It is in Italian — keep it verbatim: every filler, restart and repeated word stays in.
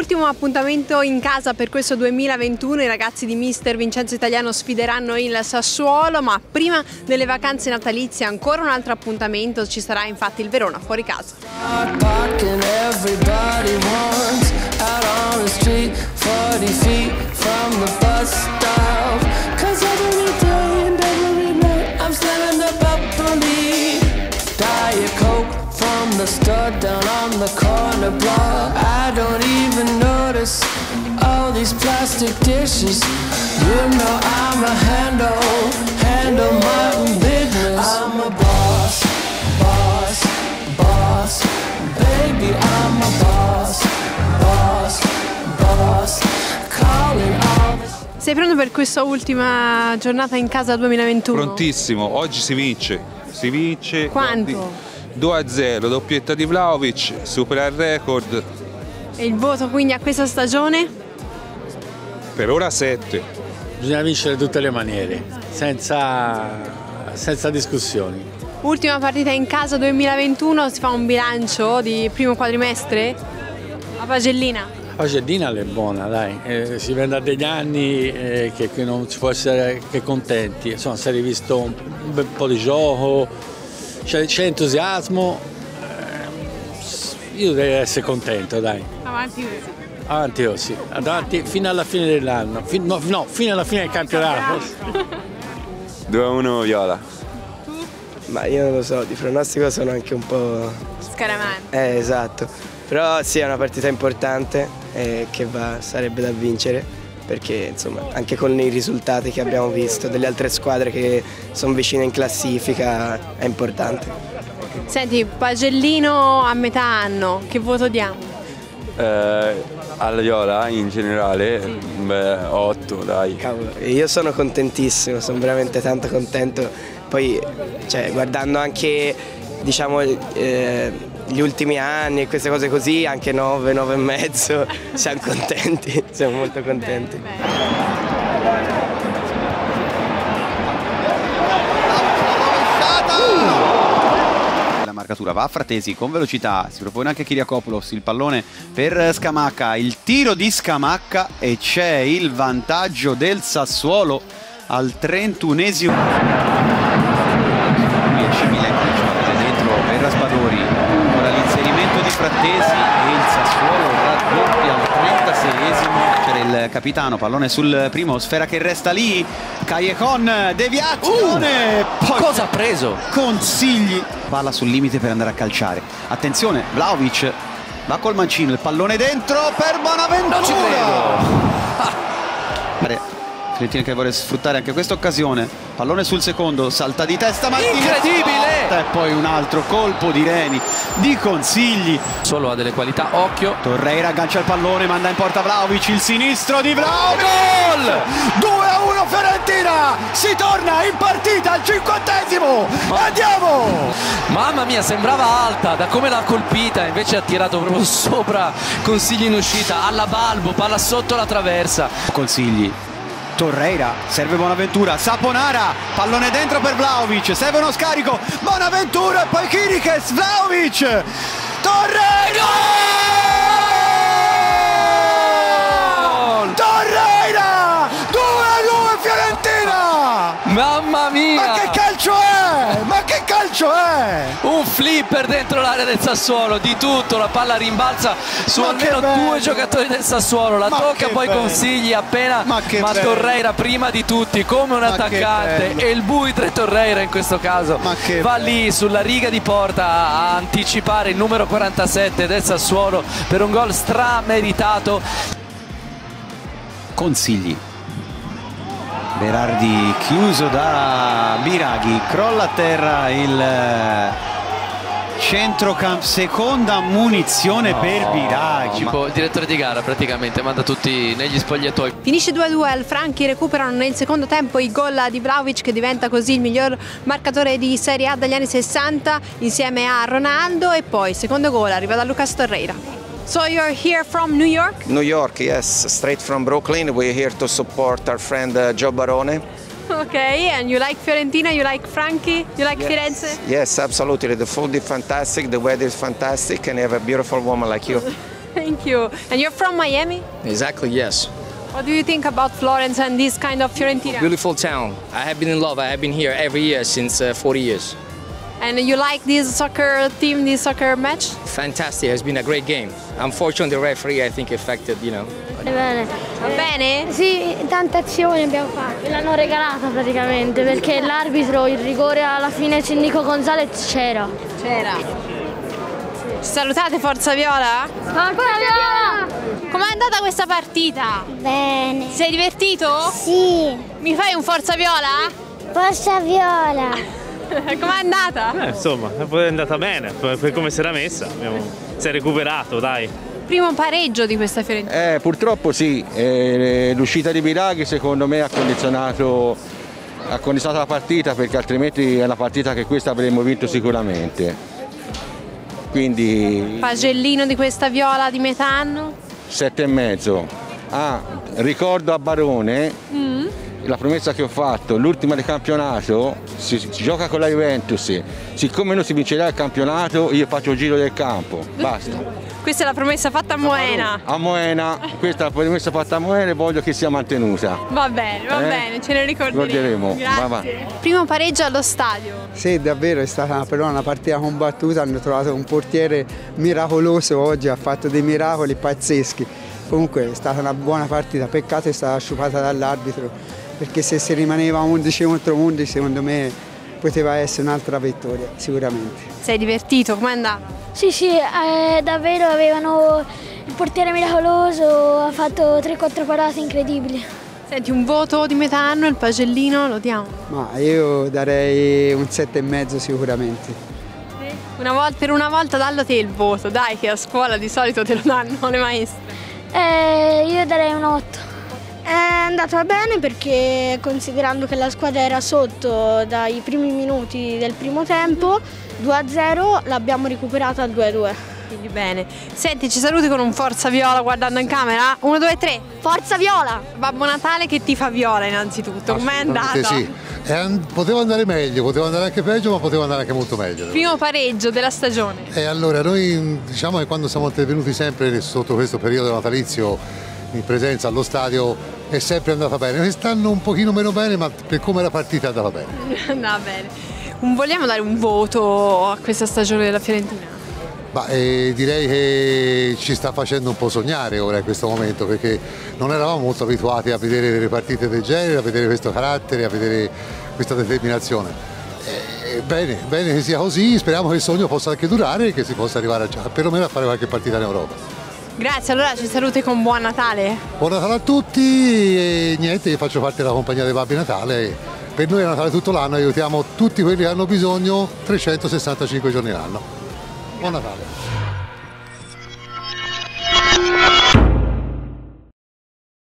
Ultimo appuntamento in casa per questo duemilaventuno, i ragazzi di Mister Vincenzo Italiano sfideranno il Sassuolo, ma prima delle vacanze natalizie ancora un altro appuntamento, ci sarà infatti il Verona fuori casa. From the stud down on the corner block, I don't even notice all these plastic dishes. You know I'm a handle, handle my own business. I'm a boss, boss, boss. Baby, I'm a boss, boss, boss. Calling all the... Sei pronto per questa ultima giornata in casa duemilaventuno? Prontissimo, oggi si vince, si vince. Quanto? due a zero, doppietta di Vlahovic, supera il record. E il voto quindi a questa stagione? Per ora sette. Bisogna vincere tutte le maniere, senza, senza discussioni. Ultima partita in casa duemilaventuno, si fa un bilancio di primo quadrimestre? A Pagellina? La Pagellina è buona, dai, eh, si vende a degli anni eh, che, che non si può essere che contenti. Insomma, si è rivisto un bel po' di gioco. C'è entusiasmo, io devo essere contento, dai. Avanti così. Avanti così, avanti fino alla fine dell'anno, fin, no, no, fino alla fine del campionato. due a uno Viola. Tu? Ma io non lo so, di pronostico sono anche un po'... Scaramanti. Eh, esatto. Però sì, è una partita importante eh, che va, sarebbe da vincere. Perché insomma anche con i risultati che abbiamo visto delle altre squadre che sono vicine in classifica è importante. Senti, Pagellino a metà anno, che voto diamo? Eh, alla Viola in generale, sì. Beh, otto dai. Cavolo, io sono contentissimo, sono veramente tanto contento. Poi cioè, guardando anche diciamo eh, gli ultimi anni e queste cose così, anche nove, nove e mezzo, siamo contenti, siamo molto contenti. Bene, bene. La marcatura va a Fratesi con velocità, si propone anche Kyriakopoulos, il pallone per Scamacca, il tiro di Scamacca e c'è il vantaggio del Sassuolo al trentunesimo. Raspadori, ora l'inserimento di Frattesi e il Sassuolo raddoppia al trentaseiesimo per il capitano, pallone sul primo, sfera che resta lì, Callejon, deviazione, uh, poi cosa ha preso? Consigli, palla sul limite per andare a calciare, attenzione, Vlahovic va col mancino, il pallone dentro per Bonaventura. Non ci credo. Ah. Fiorentina che vuole sfruttare anche questa occasione, pallone sul secondo, salta di testa Martinez, incredibile, e poi un altro colpo di Reni, di Consigli, solo ha delle qualità, occhio, Torreira aggancia il pallone, manda in porta Vlahovic, il sinistro di Vlahovic, gol! due a uno Fiorentina, si torna in partita al cinquantesimo, ma... andiamo! Mamma mia, sembrava alta da come l'ha colpita, invece ha tirato proprio sopra Consigli in uscita, alla Balbo, palla sotto la traversa. Consigli, Torreira, serve Bonaventura, Saponara, pallone dentro per Vlahovic, serve uno scarico, Bonaventura e poi Chiriches, Vlahovic, Torreira! Torreira! due a due Fiorentina! Mamma mia! Ma che calcio è? Ma che calcio è? Un flipper dentro l'area del Sassuolo, di tutto, la palla rimbalza su ma almeno due giocatori del Sassuolo, la ma tocca poi bello. Consigli appena, ma, ma Torreira prima di tutti come un ma attaccante e il buitre Torreira in questo caso va lì sulla riga di porta a anticipare il numero quarantasette del Sassuolo per un gol strameritato. Consigli, Berardi chiuso da Biraghi, crolla a terra il centrocampo, seconda munizione no, per Biraghi. Tipo direttore di gara praticamente, manda tutti negli spogliatoi. Finisce due a due, il Franchi recuperano nel secondo tempo il gol di Vlahovic che diventa così il miglior marcatore di Serie A dagli anni sessanta insieme a Ronaldo e poi secondo gol arriva da Lucas Torreira. So you're here from New York? New York, yes, straight from Brooklyn. We're here to support our friend uh, Joe Barone. Okay, and you like Fiorentina, you like Franchi, you like yes. Firenze? Yes, absolutely. The food is fantastic, the weather is fantastic, and you have a beautiful woman like you. Thank you. And you're from Miami? Exactly, yes. What do you think about Florence and this kind of Fiorentina? Beautiful town. I have been in love. I have been here every year since uh, forty years. And you like this soccer team, this soccer match? Fantastic. It's been a great game. Unfortunately, the referee, I think, affected, you know. Bene. Va bene? Sì, tante azioni abbiamo fatto. Me l'hanno regalata praticamente perché l'arbitro, il rigore alla fine c'è Nico Gonzalez c'era. C'era. Ci salutate Forza Viola? Forza Viola! Com'è andata questa partita? Bene. Sei divertito? Sì. Mi fai un Forza Viola? Forza Viola! Com'è andata? Eh, insomma, è andata bene, per come si era messa, abbiamo... si è recuperato, dai. Primo pareggio di questa Fiorentina. Eh, purtroppo sì, eh, l'uscita di Biraghi secondo me ha condizionato, ha condizionato la partita, perché altrimenti è una partita che questa avremmo vinto sicuramente. Quindi... Pagellino di questa Viola di metà anno? Sette e mezzo. Ah, ricordo a Barone... Mm. La promessa che ho fatto, l'ultima del campionato, si, si gioca con la Juventus, siccome non si vincerà il campionato io faccio il giro del campo, basta. Questa è la promessa fatta a Moena. A Moena, questa è la promessa fatta a Moena e voglio che sia mantenuta. Va bene, va eh? bene, ce ne ricorderemo. Ricorderemo. Va, va. Primo pareggio allo stadio. Sì, davvero è stata però una partita combattuta, hanno trovato un portiere miracoloso oggi, ha fatto dei miracoli pazzeschi. Comunque è stata una buona partita, peccato è stata sciupata dall'arbitro, perché se si rimaneva undici contro undici secondo me poteva essere un'altra vittoria, sicuramente. Sei divertito? Com'è andato? Sì, sì, eh, davvero avevano il portiere miracoloso, ha fatto tre quattro parate incredibili. Senti, un voto di metà anno, il Pagellino lo diamo? Ma io darei un sette e mezzo sicuramente. Una volta, per una volta dallo te il voto, dai, che a scuola di solito te lo danno le maestre. Eh, io darei un otto. È andata bene perché, considerando che la squadra era sotto dai primi minuti del primo tempo, due a zero, l'abbiamo recuperata al due a due. Quindi bene. Senti, ci saluti con un Forza Viola guardando in camera? uno, due, tre. Forza Viola! Babbo Natale che tifa Viola innanzitutto, com'è andata? Sì, and- poteva andare meglio, poteva andare anche peggio, ma poteva andare anche molto meglio. Primo pareggio della stagione. E allora noi diciamo che quando siamo intervenuti sempre sotto questo periodo natalizio in presenza allo stadio è sempre andata bene. Quest'anno un pochino meno bene, ma per come la partita è andata bene. Andava bene. Un, vogliamo dare un voto a questa stagione della Fiorentina? Ma, eh, direi che ci sta facendo un po' sognare ora in questo momento, perché non eravamo molto abituati a vedere delle partite del genere, a vedere questo carattere, a vedere questa determinazione. Eh, bene, bene che sia così, speriamo che il sogno possa anche durare e che si possa arrivare a, perlomeno a fare qualche partita in Europa. Grazie, allora ci saluti con buon Natale. Buon Natale a tutti e niente, io faccio parte della compagnia dei Babbi Natale. Per noi è Natale tutto l'anno, aiutiamo tutti quelli che hanno bisogno trecentosessantacinque giorni l'anno. Buon Natale.